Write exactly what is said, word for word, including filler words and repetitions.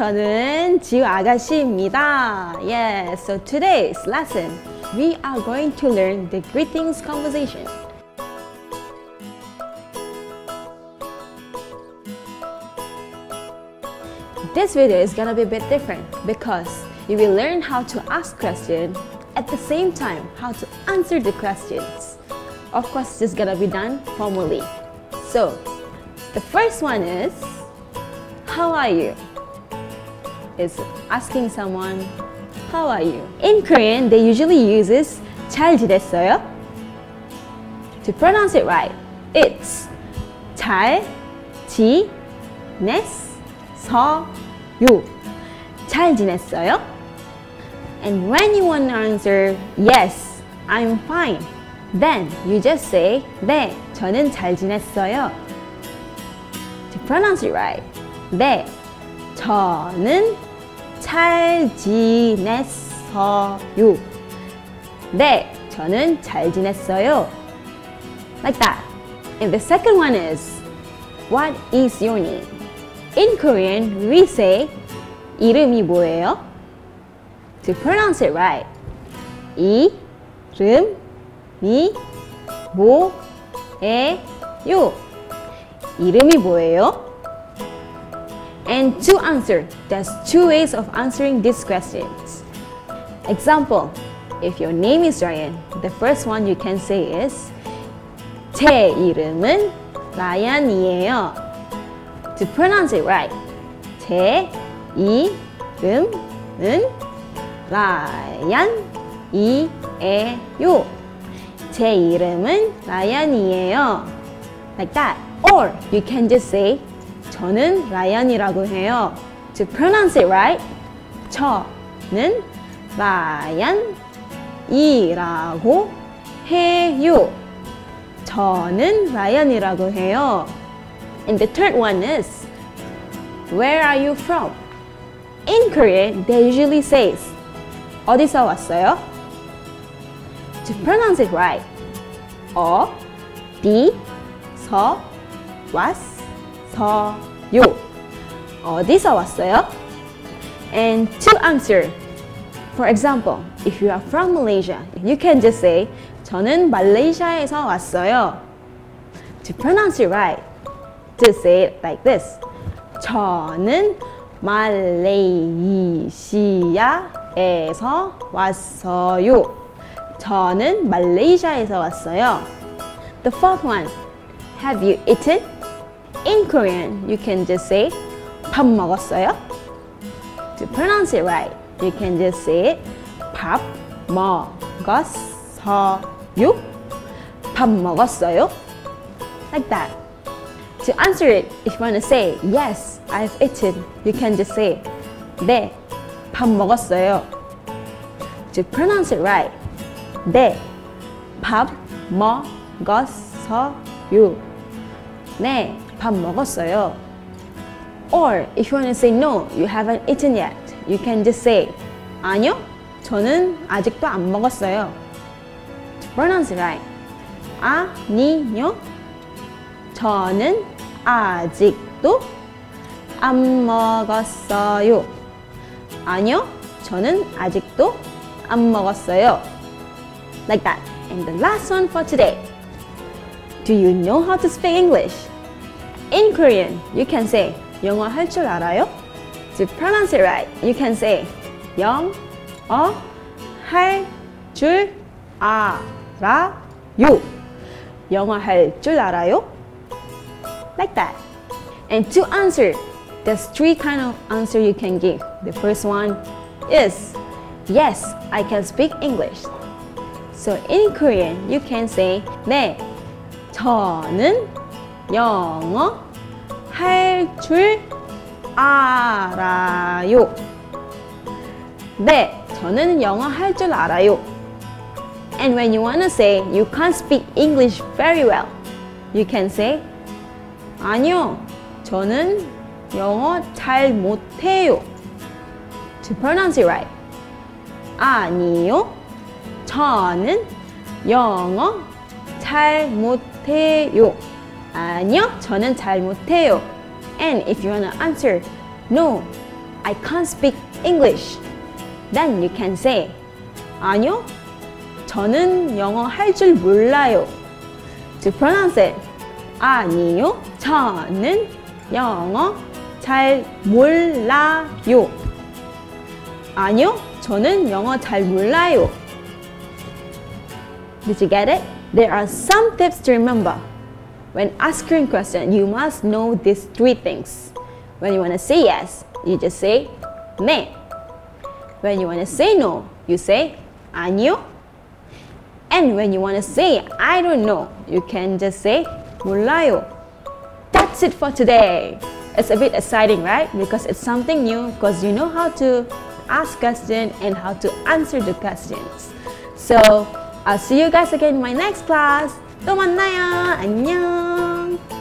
저는 지우 아가씨입니다. Yes, so today's lesson, we are going to learn the greetings conversation. This video is gonna be a bit different because you will learn how to ask questions at the same time how to answer the questions. Of course, this is gonna be done formally. So, the first one is, how are you? Is asking someone, how are you? In Korean, they usually uses 잘 지냈어요? To pronounce it right, it's 잘 지냈어요. 잘 지냈어요? And when you want to answer, yes, I'm fine, then you just say, 네, 저는 잘 지냈어요. To pronounce it right, 네, 저는 잘 지냈어요. 네, 저는 잘 지냈어요. Like that. And the second one is, what is your name? In Korean, we say, 이름이 뭐예요? To pronounce it right, 이름이 뭐예요? 이름이 뭐예요? And to answer, there's two ways of answering these questions. Example, if your name is Ryan, the first one you can say is 제 이름은 라얀이에요. To pronounce it right, 제 이름은 라얀이에요. 제 이름은 라얀이에요. Like that. Or you can just say 저는 라얀이라고 해요. To pronounce it right, 저는 라얀이라고 해요. 저는 라얀이라고 해요. And the third one is, where are you from? In Korean, they usually say, 어디서 왔어요? To pronounce it right, 어디서 왔어요? 어디서 왔어요? And to answer, for example, if you are from Malaysia, you can just say, 저는 말레이시아에서 왔어요. To pronounce it right, to say it like this, 저는 말레이시아에서 왔어요. 저는 말레이시아에서 왔어요. The fourth one, have you eaten? In Korean, you can just say 밥 먹었어요? To pronounce it right, you can just say it 밥 먹었어요? 밥 먹었어요? Like that. To answer it, if you want to say yes, I've eaten, you can just say 네, 밥 먹었어요. To pronounce it right, 네, 밥 먹었어요. 네, 밥 먹었어요. Or if you want to say no, you haven't eaten yet, you can just say 아니요, 저는 아직도 안 먹었어요. To pronounce it right, 아니요, 저는 아직도 안 먹었어요. 아니요, 저는 아직도 안 먹었어요. Like that. And the last one for today. Do you know how to speak English? In Korean, you can say 영어 할 줄 알아요? To pronounce it right, you can say 영어 할 줄 알아요. 영어 할 줄 알아요? Like that. And to answer, there's three kind of answer you can give. The first one is, yes, I can speak English. So in Korean, you can say 네, 저는 영어 할 줄 알아요. 네, 저는 영어 할 줄 알아요. And when you want to say you can't speak English very well, you can say 아니요, 저는 영어 잘 못해요. To pronounce it right, 아니요, 저는 영어 잘 못해요. 아니요, 저는 잘 못해요. And if you want to answer, no, I can't speak English. Then you can say, 아니요, 저는 영어 할 줄 몰라요. To pronounce it, 아니요, 저는 영어 잘 몰라요. 아니요, 저는 영어 잘 몰라요. Did you get it? There are some tips to remember. When asking a question, you must know these three things. When you want to say yes, you just say 네. When you want to say no, you say 아니요. And when you want to say I don't know, you can just say 몰라요. That's it for today. It's a bit exciting, right? Because it's something new, because you know how to ask questions and how to answer the questions. So I'll see you guys again in my next class. 또 만나요. 안녕.